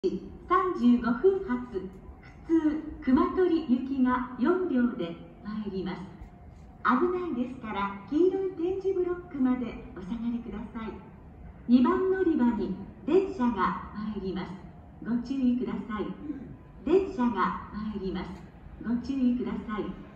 35分発普通熊取行きが4両で参ります。危ないですから黄色い点字ブロックまでお下がりください。2番乗り場に電車が参ります。ご注意ください。電車が参ります。ご注意ください。